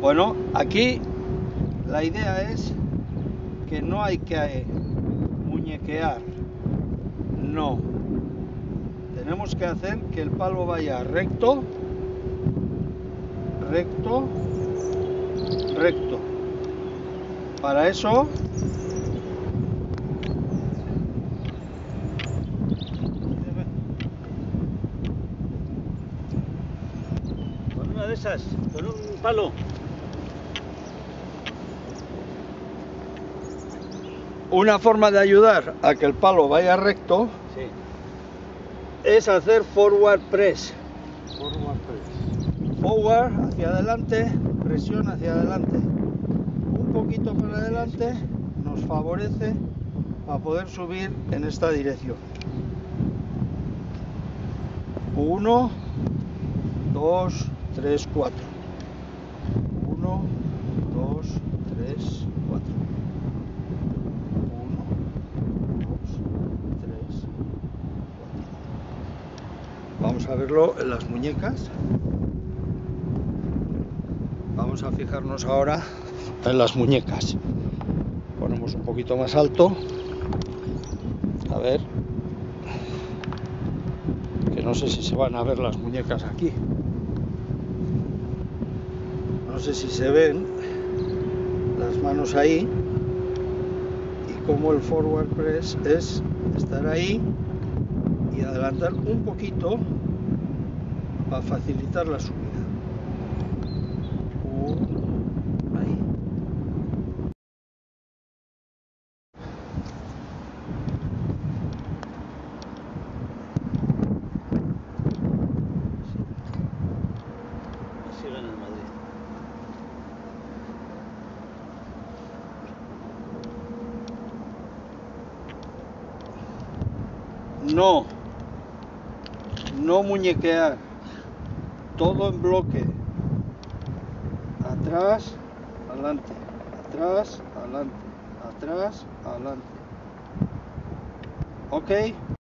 Bueno, aquí la idea es que no hay que muñequear, no. Tenemos que hacer que el palo vaya recto, recto, recto. Para eso con una de esas, con un palo. una forma de ayudar a que el palo vaya recto Sí. es hacer forward press. Forward press. Forward hacia adelante, presión hacia adelante. Un poquito para adelante nos favorece para poder subir en esta dirección. 1, 2, 3, 4. 1, 2, 3, 4. 1, 2, 3, 4. Vamos a verlo en las muñecas. Vamos a fijarnos ahora en las muñecas. Ponemos un poquito más alto. A ver. Que no sé si se van a ver las muñecas aquí. No sé si se ven las manos ahí. Y como el forward press es estar ahí y adelantar un poquito para facilitar la subida. Ahí. Así gana el Madrid. No muñequear, todo en bloque, atrás, adelante, atrás, adelante, atrás, adelante. ¿Ok?